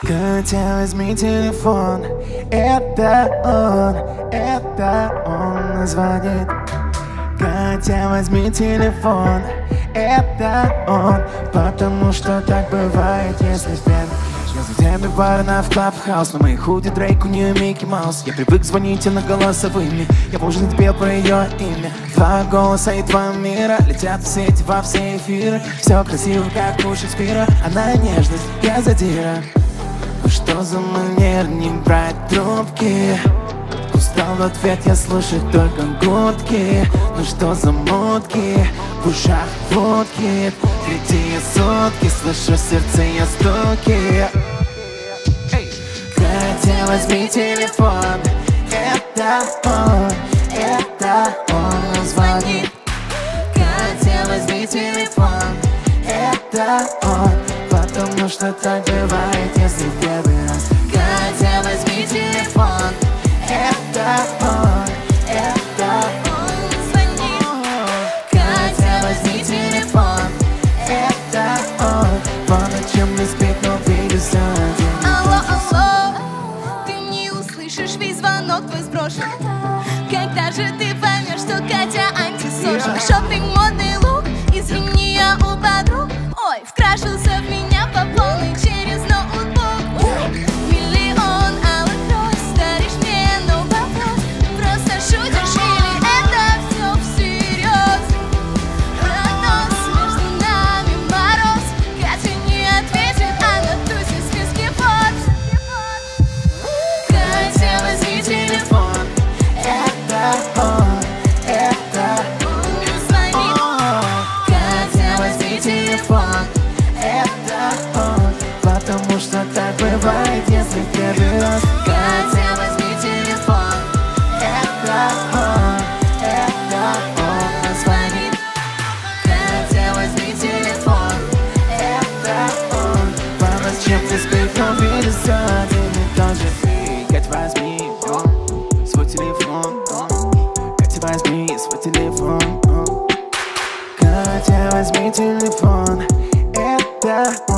Катя, возьми телефон, это он звонит. Катя, возьми телефон, это он, потому что так бывает, если в первый. Я за тебя барна в Клабхаус, на моей худи Дрейк, у нее Микки Маус. Я привык звонить на голосовыми, я позже не пел про ее имя. Два голоса и два мира летят в сеть во все эфиры. Все красиво, как у Шекспира, она нежность, я задира. Ну что за манер не брать трубки? Устал в ответ, я слышу только гудки. Ну что за мутки? В ушах водки. Третьи сутки, слышу в сердце я стуки. Катя, возьми телефон, это он звонит. Катя, возьми телефон, это он, потому что так бывает, если в первый раз. Катя, возьми телефон, это он звонит. Катя, возьми телефон, это он, по ночам не спит, но видится один. Алло, алло, ты не услышишь, весь звонок твой сброшен. Когда же ты поймешь, что Катя антисошен? Шоппинг, модный лук, извини, я у подруг. Ой, вкрашился в меня по полной через ноутбук. Миллион алых роз, даришь мне, но вопрос: просто шутишь или это все всерьез? Прогноз, между нами мороз. Катя не ответит, а на тусе в списке Forbes. Катя, возьми телефон, Это он звонит. Катя, возьми телефон, это он, потому что так бывает, если в первый раз. Катя, возьми телефон, это он звонит. Катя, возьми телефон, это он, по ночам ты спишь, но видится один и тот же. Катя, возьми свой телефон, Катя, возьми свой телефон, Катя, возьми телефон, это